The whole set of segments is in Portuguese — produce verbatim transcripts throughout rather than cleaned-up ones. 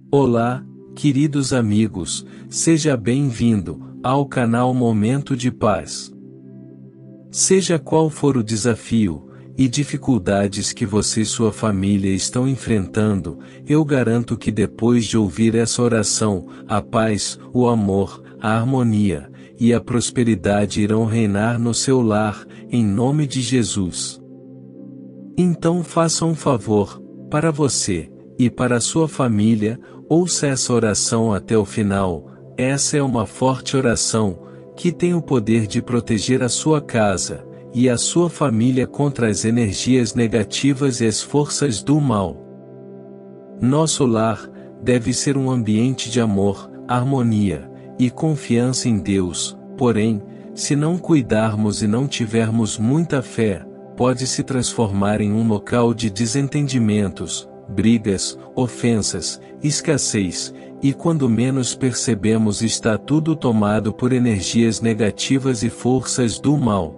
Olá, queridos amigos, seja bem-vindo ao canal Momento de Paz. Seja qual for o desafio e dificuldades que você e sua família estão enfrentando, eu garanto que depois de ouvir essa oração, a paz, o amor, a harmonia e a prosperidade irão reinar no seu lar, em nome de Jesus. Então faça um favor, para você e para a sua família, ouça essa oração até o final. Essa é uma forte oração, que tem o poder de proteger a sua casa e a sua família contra as energias negativas e as forças do mal. Nosso lar deve ser um ambiente de amor, harmonia e confiança em Deus, porém, se não cuidarmos e não tivermos muita fé, pode se transformar em um local de desentendimentos, brigas, ofensas, escassez, e quando menos percebemos está tudo tomado por energias negativas e forças do mal.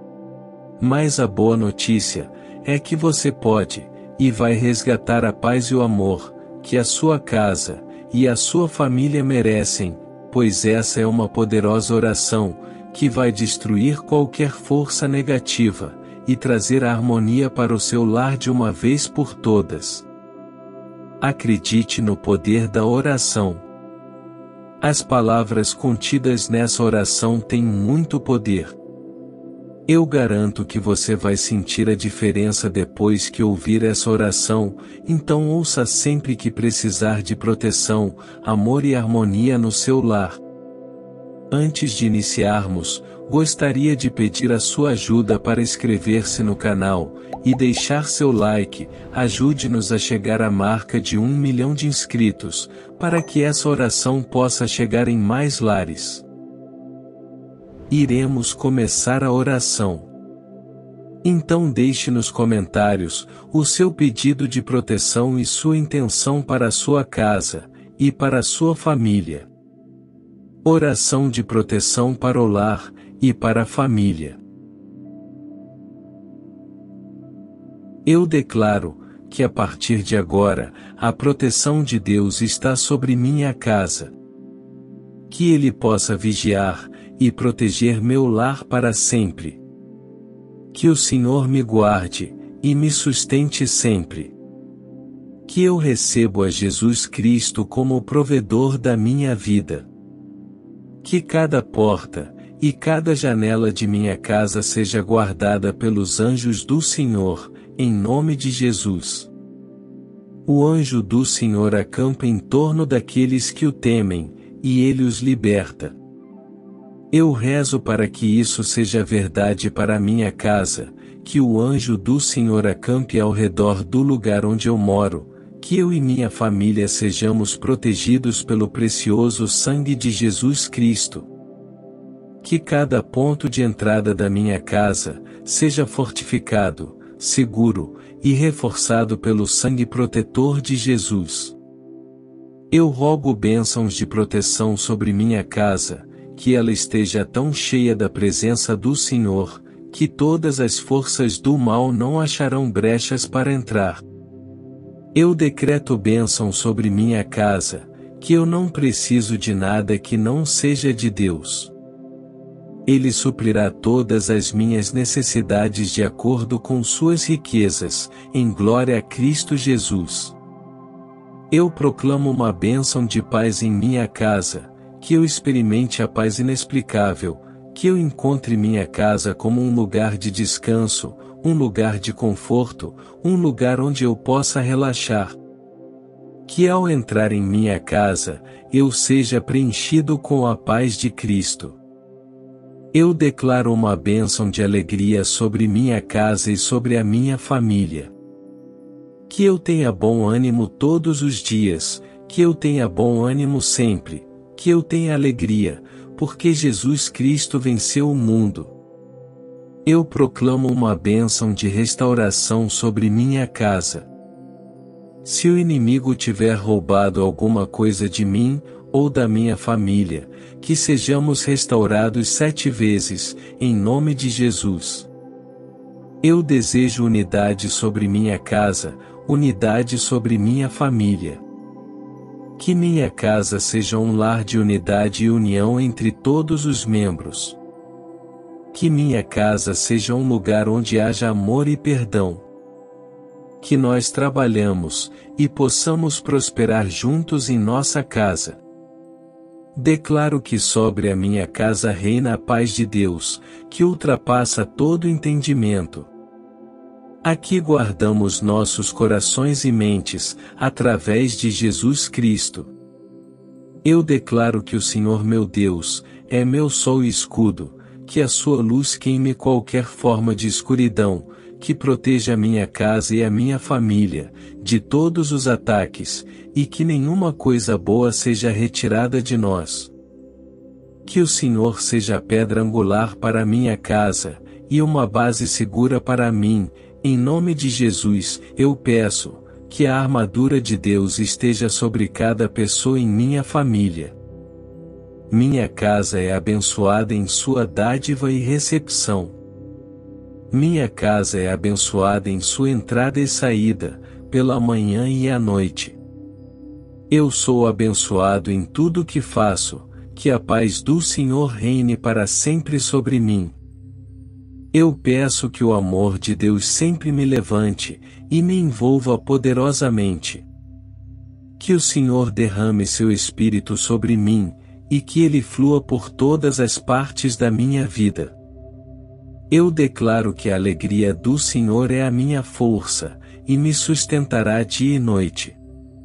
Mas a boa notícia é que você pode e vai resgatar a paz e o amor que a sua casa e a sua família merecem, pois essa é uma poderosa oração que vai destruir qualquer força negativa e trazer a harmonia para o seu lar de uma vez por todas. Acredite no poder da oração. As palavras contidas nessa oração têm muito poder. Eu garanto que você vai sentir a diferença depois que ouvir essa oração, então ouça sempre que precisar de proteção, amor e harmonia no seu lar. Antes de iniciarmos, gostaria de pedir a sua ajuda para inscrever-se no canal e deixar seu like. Ajude-nos a chegar à marca de um milhão de inscritos, para que essa oração possa chegar em mais lares. Iremos começar a oração. Então deixe nos comentários o seu pedido de proteção e sua intenção para a sua casa e para a sua família. Oração de proteção para o lar e para a família. Eu declaro que a partir de agora, a proteção de Deus está sobre minha casa. Que Ele possa vigiar e proteger meu lar para sempre. Que o Senhor me guarde e me sustente sempre. Que eu recebo a Jesus Cristo como o provedor da minha vida. Que cada porta e cada janela de minha casa seja guardada pelos anjos do Senhor, em nome de Jesus. O anjo do Senhor acampa em torno daqueles que o temem, e ele os liberta. Eu rezo para que isso seja verdade para a minha casa, que o anjo do Senhor acampe ao redor do lugar onde eu moro, que eu e minha família sejamos protegidos pelo precioso sangue de Jesus Cristo. Que cada ponto de entrada da minha casa seja fortificado, seguro e reforçado pelo sangue protetor de Jesus. Eu rogo bênçãos de proteção sobre minha casa, que ela esteja tão cheia da presença do Senhor, que todas as forças do mal não acharão brechas para entrar. Eu decreto bênção sobre minha casa, que eu não preciso de nada que não seja de Deus. Ele suprirá todas as minhas necessidades de acordo com suas riquezas, em glória a Cristo Jesus. Eu proclamo uma bênção de paz em minha casa, que eu experimente a paz inexplicável, que eu encontre minha casa como um lugar de descanso, um lugar de conforto, um lugar onde eu possa relaxar. Que ao entrar em minha casa, eu seja preenchido com a paz de Cristo. Eu declaro uma bênção de alegria sobre minha casa e sobre a minha família. Que eu tenha bom ânimo todos os dias, que eu tenha bom ânimo sempre, que eu tenha alegria, porque Jesus Cristo venceu o mundo. Eu proclamo uma bênção de restauração sobre minha casa. Se o inimigo tiver roubado alguma coisa de mim, ou da minha família, que sejamos restaurados sete vezes, em nome de Jesus. Eu desejo unidade sobre minha casa, unidade sobre minha família. Que minha casa seja um lar de unidade e união entre todos os membros. Que minha casa seja um lugar onde haja amor e perdão. Que nós trabalhamos, e possamos prosperar juntos em nossa casa. Declaro que sobre a minha casa reina a paz de Deus, que ultrapassa todo entendimento. Aqui guardamos nossos corações e mentes, através de Jesus Cristo. Eu declaro que o Senhor meu Deus, é meu sol e escudo, que a sua luz queime qualquer forma de escuridão, que proteja a minha casa e a minha família, de todos os ataques, e que nenhuma coisa boa seja retirada de nós. Que o Senhor seja a pedra angular para a minha casa, e uma base segura para mim. Em nome de Jesus, eu peço, que a armadura de Deus esteja sobre cada pessoa em minha família. Minha casa é abençoada em sua dádiva e recepção. Minha casa é abençoada em sua entrada e saída, pela manhã e à noite. Eu sou abençoado em tudo que faço, que a paz do Senhor reine para sempre sobre mim. Eu peço que o amor de Deus sempre me levante, e me envolva poderosamente. Que o Senhor derrame seu Espírito sobre mim, e que ele flua por todas as partes da minha vida. Eu declaro que a alegria do Senhor é a minha força, e me sustentará dia e noite.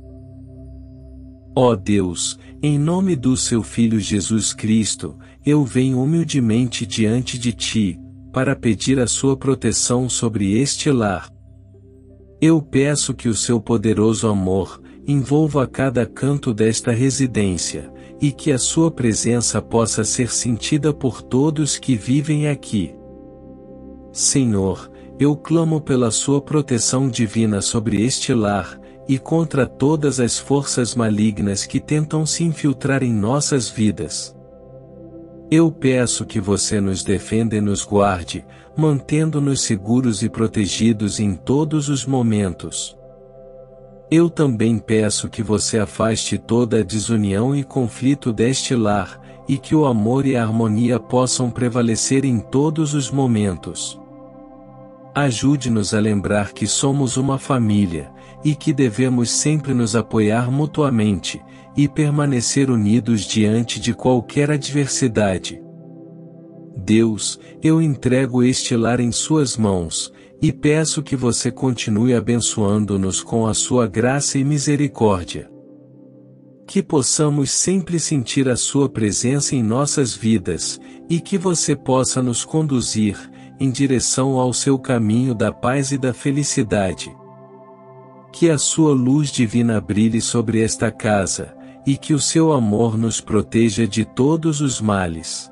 Ó Deus, em nome do seu Filho Jesus Cristo, eu venho humildemente diante de ti, para pedir a sua proteção sobre este lar. Eu peço que o seu poderoso amor envolva cada canto desta residência, e que a sua presença possa ser sentida por todos que vivem aqui. Senhor, eu clamo pela sua proteção divina sobre este lar, e contra todas as forças malignas que tentam se infiltrar em nossas vidas. Eu peço que você nos defenda e nos guarde, mantendo-nos seguros e protegidos em todos os momentos. Eu também peço que você afaste toda a desunião e conflito deste lar, e que o amor e a harmonia possam prevalecer em todos os momentos. Ajude-nos a lembrar que somos uma família, e que devemos sempre nos apoiar mutuamente, e permanecer unidos diante de qualquer adversidade. Deus, eu entrego este lar em suas mãos, e peço que você continue abençoando-nos com a sua graça e misericórdia. Que possamos sempre sentir a sua presença em nossas vidas, e que você possa nos conduzir, em direção ao seu caminho da paz e da felicidade. Que a sua luz divina brilhe sobre esta casa, e que o seu amor nos proteja de todos os males.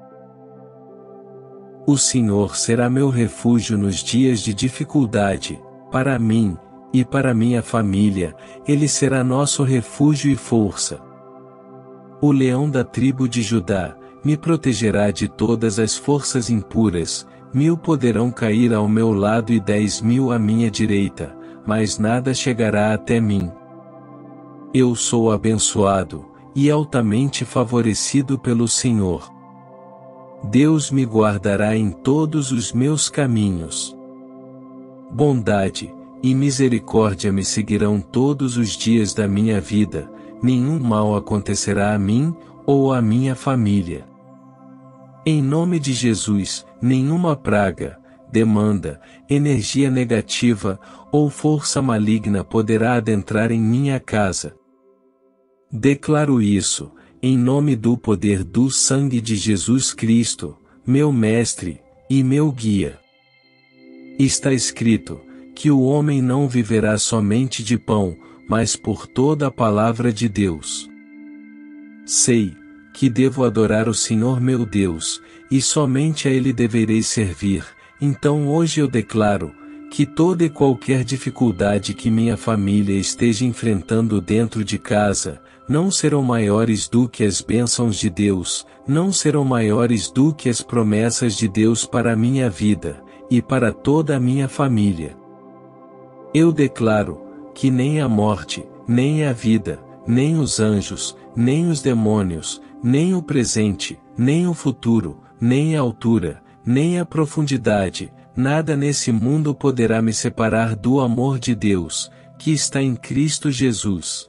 O Senhor será meu refúgio nos dias de dificuldade, para mim, e para minha família, Ele será nosso refúgio e força. O leão da tribo de Judá, me protegerá de todas as forças impuras, mil poderão cair ao meu lado e dez mil à minha direita, mas nada chegará até mim. Eu sou abençoado, e altamente favorecido pelo Senhor. Deus me guardará em todos os meus caminhos. Bondade e misericórdia me seguirão todos os dias da minha vida, nenhum mal acontecerá a mim, ou à minha família. Em nome de Jesus, nenhuma praga, demanda, energia negativa, ou força maligna poderá adentrar em minha casa. Declaro isso, em nome do poder do sangue de Jesus Cristo, meu Mestre, e meu Guia. Está escrito, que o homem não viverá somente de pão, mas por toda a palavra de Deus. Sei, que devo adorar o Senhor meu Deus, e somente a Ele deverei servir, então hoje eu declaro, que toda e qualquer dificuldade que minha família esteja enfrentando dentro de casa, não serão maiores do que as bênçãos de Deus, não serão maiores do que as promessas de Deus para a minha vida, e para toda a minha família. Eu declaro, que nem a morte, nem a vida, nem os anjos, nem os demônios, nem o presente, nem o futuro, nem a altura, nem a profundidade, nada nesse mundo poderá me separar do amor de Deus, que está em Cristo Jesus.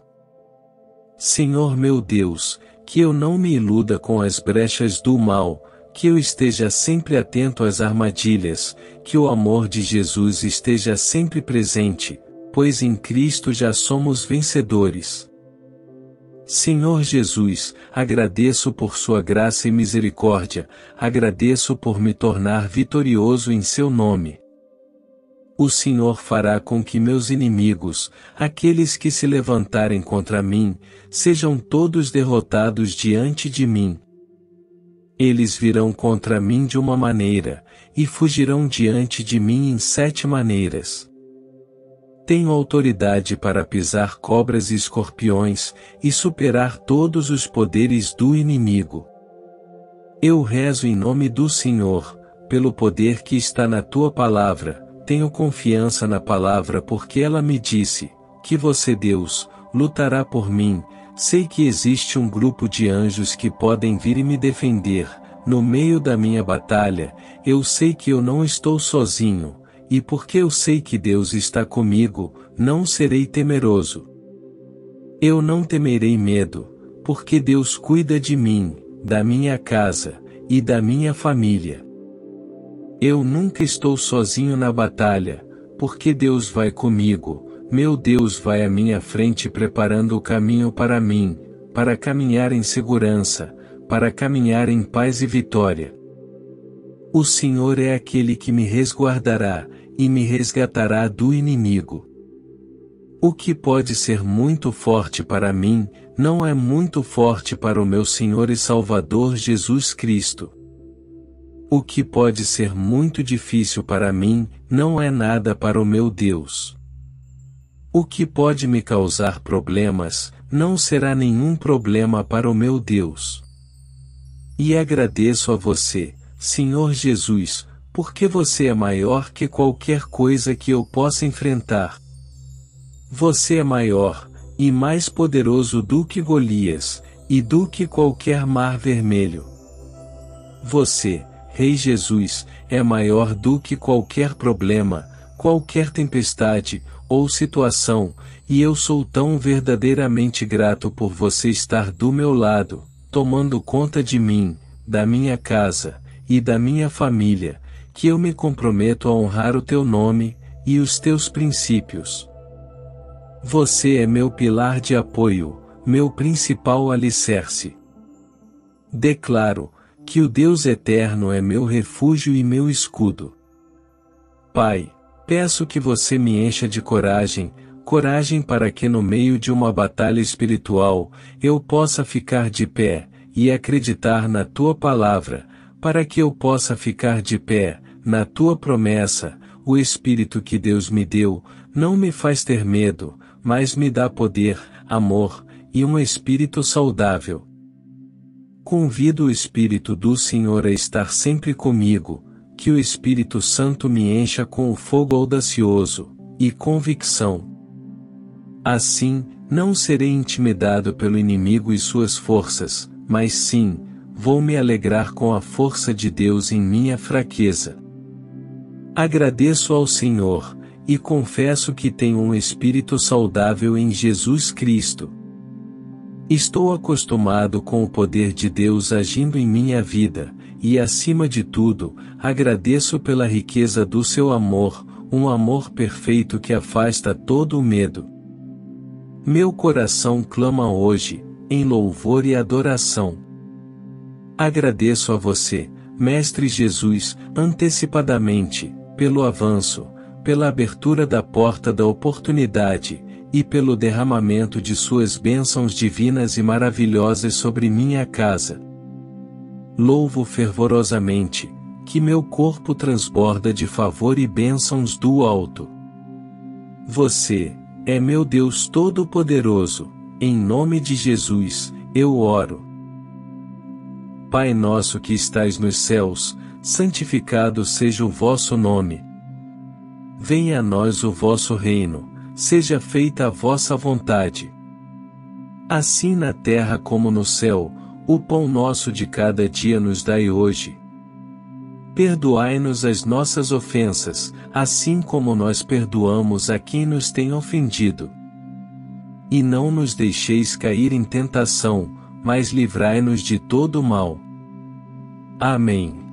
Senhor meu Deus, que eu não me iluda com as brechas do mal, que eu esteja sempre atento às armadilhas, que o amor de Jesus esteja sempre presente, pois em Cristo já somos vencedores. Senhor Jesus, agradeço por sua graça e misericórdia, agradeço por me tornar vitorioso em seu nome. O Senhor fará com que meus inimigos, aqueles que se levantarem contra mim, sejam todos derrotados diante de mim. Eles virão contra mim de uma maneira, e fugirão diante de mim em sete maneiras. Tenho autoridade para pisar cobras e escorpiões, e superar todos os poderes do inimigo. Eu rezo em nome do Senhor, pelo poder que está na tua palavra, tenho confiança na palavra porque ela me disse, que você Deus, lutará por mim, sei que existe um grupo de anjos que podem vir e me defender, no meio da minha batalha, eu sei que eu não estou sozinho, e porque eu sei que Deus está comigo, não serei temeroso. Eu não temerei medo, porque Deus cuida de mim, da minha casa, e da minha família. Eu nunca estou sozinho na batalha, porque Deus vai comigo, meu Deus vai à minha frente preparando o caminho para mim, para caminhar em segurança, para caminhar em paz e vitória. O Senhor é aquele que me resguardará, e me resgatará do inimigo. O que pode ser muito forte para mim, não é muito forte para o meu Senhor e Salvador Jesus Cristo. O que pode ser muito difícil para mim, não é nada para o meu Deus. O que pode me causar problemas, não será nenhum problema para o meu Deus. E agradeço a você, Senhor Jesus, porque você é maior que qualquer coisa que eu possa enfrentar. Você é maior, e mais poderoso do que Golias, e do que qualquer mar vermelho. Você, Rei Jesus, é maior do que qualquer problema, qualquer tempestade, ou situação, e eu sou tão verdadeiramente grato por você estar do meu lado, tomando conta de mim, da minha casa, e da minha família, que eu me comprometo a honrar o teu nome, e os teus princípios. Você é meu pilar de apoio, meu principal alicerce. Declaro, que o Deus eterno é meu refúgio e meu escudo. Pai, peço que você me encha de coragem, coragem para que no meio de uma batalha espiritual, eu possa ficar de pé, e acreditar na tua palavra, para que eu possa ficar de pé, na tua promessa. O Espírito que Deus me deu, não me faz ter medo, mas me dá poder, amor, e um espírito saudável. Convido o Espírito do Senhor a estar sempre comigo, que o Espírito Santo me encha com o fogo audacioso, e convicção. Assim, não serei intimidado pelo inimigo e suas forças, mas sim, vou me alegrar com a força de Deus em minha fraqueza. Agradeço ao Senhor, e confesso que tenho um espírito saudável em Jesus Cristo. Estou acostumado com o poder de Deus agindo em minha vida, e acima de tudo, agradeço pela riqueza do seu amor, um amor perfeito que afasta todo o medo. Meu coração clama hoje, em louvor e adoração. Agradeço a você, Mestre Jesus, antecipadamente, pelo avanço, pela abertura da porta da oportunidade, e pelo derramamento de suas bênçãos divinas e maravilhosas sobre minha casa. Louvo fervorosamente, que meu corpo transborda de favor e bênçãos do alto. Você, é meu Deus Todo-Poderoso, em nome de Jesus, eu oro. Pai nosso que estais nos céus, santificado seja o vosso nome. Venha a nós o vosso reino, seja feita a vossa vontade. Assim na terra como no céu, o pão nosso de cada dia nos dai hoje. Perdoai-nos as nossas ofensas, assim como nós perdoamos a quem nos tem ofendido. E não nos deixeis cair em tentação, mas livrai-nos de todo o mal. Amém.